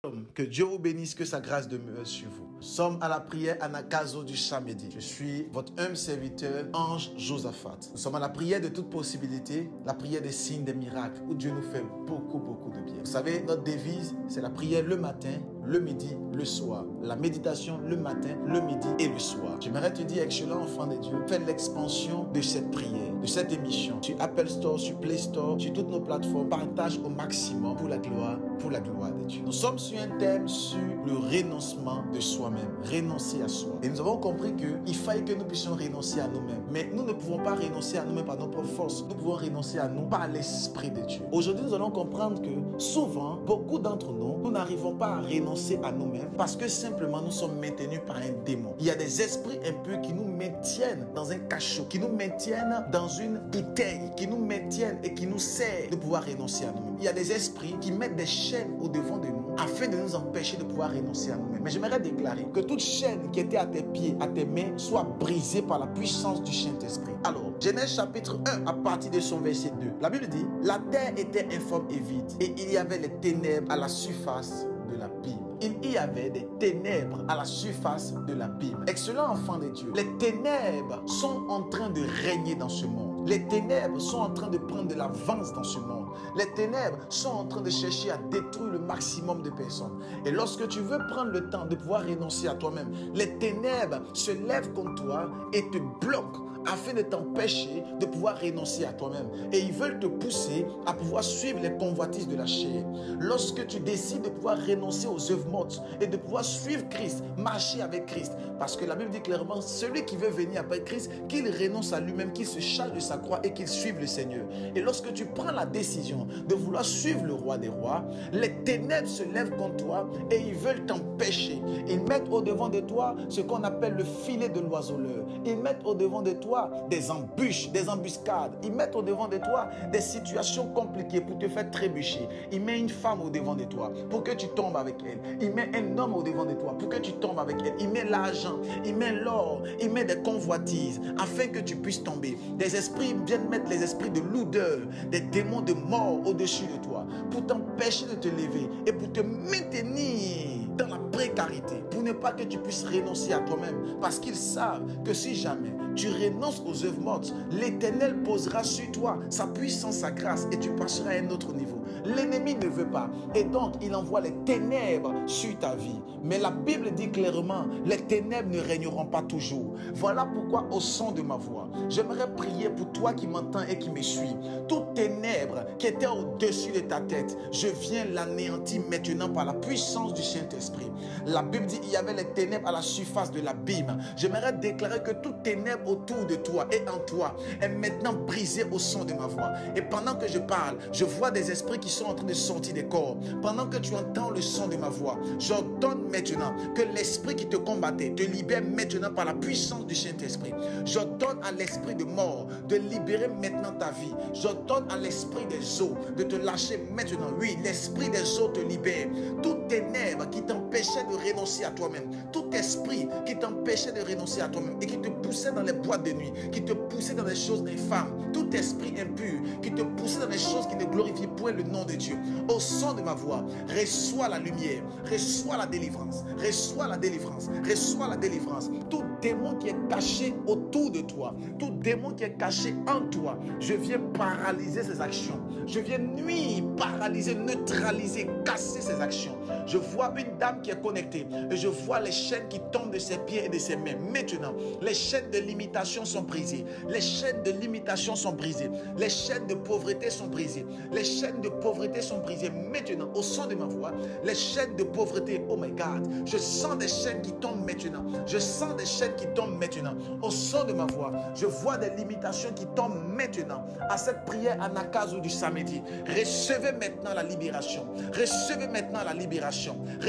Que Dieu vous bénisse, que sa grâce demeure sur vous. Nous sommes à la prière Anagkazo du samedi. Je suis votre humble serviteur, Ange Josaphat. Nous sommes à la prière de toute possibilité, la prière des signes, des miracles, où Dieu nous fait beaucoup de bien. Vous savez, notre devise, c'est la prière le matin, le midi, le soir. La méditation le matin, le midi et le soir. J'aimerais te dire, excellent enfant de Dieu, fais l'expansion de cette prière, de cette émission. Sur Apple Store, sur Play Store, sur toutes nos plateformes. Partage au maximum pour la gloire de Dieu. Nous sommes sur un thème sur le renoncement de soi-même. Renoncer à soi. Et nous avons compris qu'il faille que nous puissions renoncer à nous-mêmes. Mais nous ne pouvons pas renoncer à nous-mêmes par nos propres forces. Nous pouvons renoncer à nous par l'Esprit de Dieu. Aujourd'hui, nous allons comprendre que souvent, beaucoup d'entre nous, nous n'arrivons pas à renoncer à nous-mêmes parce que simplement nous sommes maintenus par un démon. Il y a des esprits impurs qui nous maintiennent dans un cachot, qui nous maintiennent dans une bouteille, qui nous maintiennent et qui nous servent de pouvoir renoncer à nous-mêmes. Il y a des esprits qui mettent des chaînes au devant de nous afin de nous empêcher de pouvoir renoncer à nous-mêmes. Mais j'aimerais déclarer que toute chaîne qui était à tes pieds, à tes mains, soit brisée par la puissance du Saint-Esprit. Alors, Genèse chapitre 1, à partir de son verset 2, la Bible dit: la terre était informe et vide, et il y avait les ténèbres à la surface de l'abîme. Il y avait des ténèbres à la surface de l'abîme. Excellent enfant de Dieu, les ténèbres sont en train de régner dans ce monde. Les ténèbres sont en train de prendre de l'avance dans ce monde. Les ténèbres sont en train de chercher à détruire le maximum de personnes. Et lorsque tu veux prendre le temps de pouvoir renoncer à toi-même, les ténèbres se lèvent contre toi et te bloquent afin de t'empêcher de pouvoir renoncer à toi-même. Et ils veulent te pousser à pouvoir suivre les convoitises de la chair. Lorsque tu décides de pouvoir renoncer aux œuvres mortes et de pouvoir suivre Christ, marcher avec Christ, parce que la Bible dit clairement, celui qui veut venir après Christ, qu'il renonce à lui-même, qu'il se charge de sa croix et qu'il suive le Seigneur. Et lorsque tu prends la décision de vouloir suivre le roi des rois, les ténèbres se lèvent contre toi et ils veulent t'empêcher. Ils mettent au devant de toi ce qu'on appelle le filet de l'oiseleur. Ils mettent au devant de toi des embûches, des embuscades. Ils mettent au devant de toi des situations compliquées pour te faire trébucher. Ils mettent une femme au devant de toi pour que tu tombes avec elle. Ils mettent un homme au devant de toi pour que tu tombes avec elle. Ils mettent l'argent, ils mettent l'or, ils mettent des convoitises afin que tu puisses tomber. Des esprits viennent mettre les esprits de lourdeur, des démons de mort au-dessus de toi pour t'empêcher de te lever et pour te maintenir dans la précarité, pour ne pas que tu puisses renoncer à toi-même, parce qu'ils savent que si jamais tu renonces aux œuvres mortes, l'Éternel posera sur toi sa puissance, sa grâce, et tu passeras à un autre niveau. L'ennemi ne veut pas, et donc il envoie les ténèbres sur ta vie. Mais la Bible dit clairement, les ténèbres ne régneront pas toujours. Voilà pourquoi au son de ma voix, j'aimerais prier pour toi qui m'entends et qui me suis. Toute ténèbre qui était au-dessus de ta tête, je viens l'anéantir maintenant par la puissance du Saint-Esprit. La Bible dit il y avait les ténèbres à la surface de l'abîme. J'aimerais déclarer que toute ténèbre autour de toi et en toi est maintenant brisée au son de ma voix. Et pendant que je parle, je vois des esprits qui sont en train de sortir des corps. Pendant que tu entends le son de ma voix, j'ordonne maintenant que l'esprit qui te combattait te libère maintenant par la puissance du Saint-Esprit. J'ordonne à l'esprit de mort de libérer maintenant ta vie. J'ordonne à l'esprit des eaux de te lâcher maintenant. Oui, l'esprit des eaux te libère. Toute ténèbre qui t'empêchait de renoncer à toi-même, tout esprit qui t'empêchait de renoncer à toi-même et qui te poussait dans les boîtes de nuit, qui te poussait dans des choses infâmes, tout esprit impur qui te poussait dans des choses qui ne glorifient point le nom de Dieu, au son de ma voix, reçois la lumière, reçois la délivrance, reçois la délivrance, reçois la délivrance. Tout démon qui est caché autour de toi, tout démon qui est caché en toi, je viens paralyser ses actions, je viens nuire, paralyser, neutraliser, casser ses actions. Je vois une dame qui est connectée et je vois les chaînes qui tombent de ses pieds et de ses mains. Maintenant, les chaînes de limitation sont brisées. Les chaînes de limitation sont brisées. Les chaînes de pauvreté sont brisées. Les chaînes de pauvreté sont brisées. Maintenant, au son de ma voix, les chaînes de pauvreté, oh my God, je sens des chaînes qui tombent maintenant. Je sens des chaînes qui tombent maintenant. Au son de ma voix, je vois des limitations qui tombent maintenant. À cette prière Anagkazo du samedi, recevez maintenant la libération. Recevez maintenant la libération. Recevez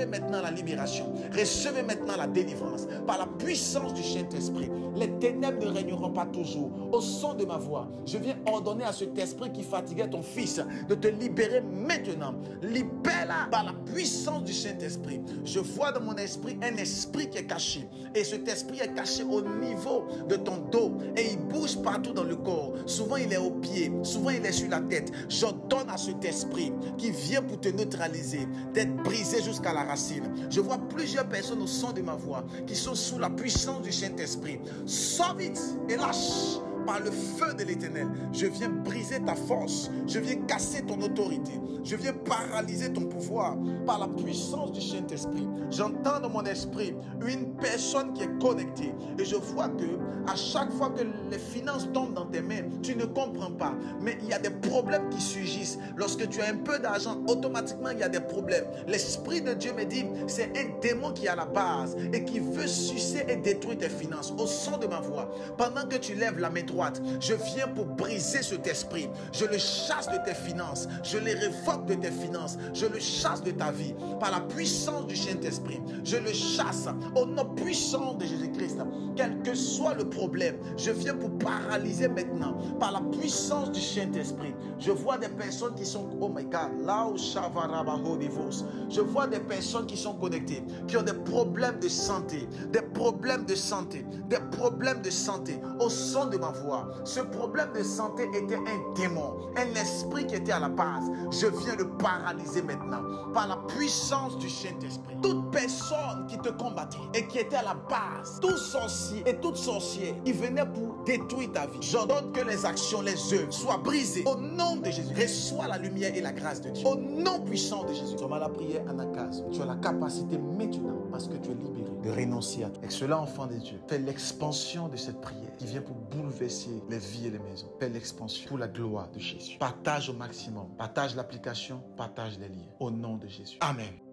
recevez maintenant la libération. Recevez maintenant la délivrance. Par la puissance du Saint-Esprit, les ténèbres ne régneront pas toujours. Au son de ma voix, je viens ordonner à cet esprit qui fatiguait ton fils de te libérer maintenant. Libère-la par la puissance du Saint-Esprit. Je vois dans mon esprit un esprit qui est caché. Et cet esprit est caché au niveau de ton dos. Et il bouge partout dans le corps. Souvent il est au pied, souvent il est sur la tête. J'ordonne à cet esprit qui vient pour te neutraliser, d'être brisé jusqu'à la racine. Je vois plusieurs personnes au son de ma voix qui sont sous la puissance du Saint-Esprit. Sors vite et lâche par le feu de l'Éternel. Je viens briser ta force. Je viens casser ton autorité. Je viens paralyser ton pouvoir par la puissance du Saint-Esprit. J'entends dans mon esprit une personne qui est connectée. Et je vois que à chaque fois que les finances tombent dans tes mains, tu ne comprends pas. Mais il y a des problèmes qui surgissent. Lorsque tu as un peu d'argent, automatiquement il y a des problèmes. L'Esprit de Dieu me dit, c'est un démon qui est à la base et qui veut sucer et détruire tes finances. Au son de ma voix, pendant que tu lèves la main droite, je viens pour briser cet esprit. Je le chasse de tes finances. Je le révoque de tes finances. Je le chasse de ta vie. Par la puissance du Saint-Esprit, je le chasse au nom puissant de Jésus-Christ. Quel que soit le problème, je viens pour paralyser maintenant par la puissance du Saint-Esprit. Je vois des personnes qui sont, oh my God, là où je vois des personnes qui sont connectées, qui ont des problèmes de santé, des problèmes de santé, des problèmes de santé. Au son de ma voix, ce problème de santé était un démon, un esprit qui était à la base. Je viens le paralyser maintenant par la puissance du Saint-Esprit. Toute personne qui te combattait et qui était à la base, tout sorcier et toute sorcière qui venait pour détruire ta vie, j'ordonne que les actions, les œuvres soient brisées au nom de Jésus. Reçois la lumière et la grâce de Dieu au nom puissant de Jésus. Sommes à la prière Anakazo. Tu as la capacité maintenant, parce que tu es libéré, de renoncer à tout. Excellent enfant de Dieu, fais l'expansion de cette prière qui vient pour bouleverser les vies et les maisons. Fais l'expansion pour la gloire de Jésus. Partage au maximum. Partage l'application, partage les liens. Au nom de Jésus. Amen.